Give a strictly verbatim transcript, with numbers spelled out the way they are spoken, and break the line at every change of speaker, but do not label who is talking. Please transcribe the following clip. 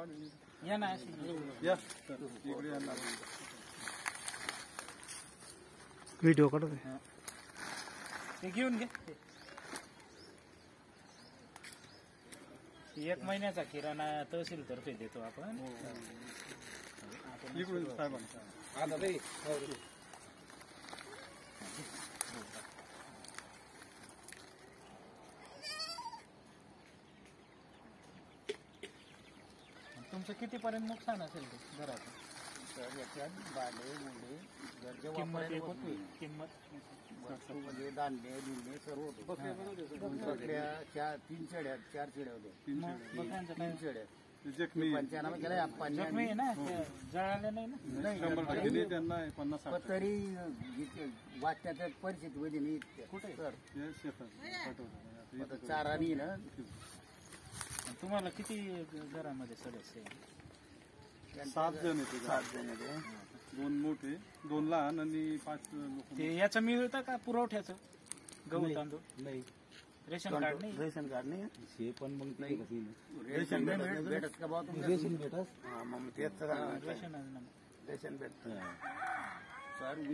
या ना अशी
या इकडे या ना.
व्हिडिओ काढू दे.
ते घेऊन घे. एक महिन्याचा किराणा तहसील तर्फे देतो आपण.
इकडून साहेबांना
आता बाई तुमचं कितीपर्यंत नुकसान असेल ते घराचं?
भांडे मुंडे घरचे
किंमत
होती
किंमत
म्हणजे धान्य बिन्य सर्व होते. बकऱ्या चार तीन शेड्या चार शेड्या होत्या.
बकऱ्यांचं
तीन
काय
शेड्या
जखमी
पंचनामा केला आपण.
जखमी आहे ना ते जळाले नाही ना?
शंभर टक्के नाही, त्यांना पन्नास साठ
पण तरी वाटण्याच्या परिस्थितीमध्ये नाही. कुठे तर
हे शेतात पाठवतात.
आता चार आणि ना
तुम्हाला किती घरामध्ये सदस्य आहे?
सात जण येते. सात जण येते. दोन मोठे दोन लहान आणि पाच लोक.
ते याचं मिळतं का पुरवठ्याचं गहू तांदूळ?
नाही
रेशन कार्ड नाही?
रेशन कार्ड नाही हे पण मग नाही रेशन भेटत का बाबा? रेशन भेटत. हा मग तेच
रेशन
रेशन भेटत.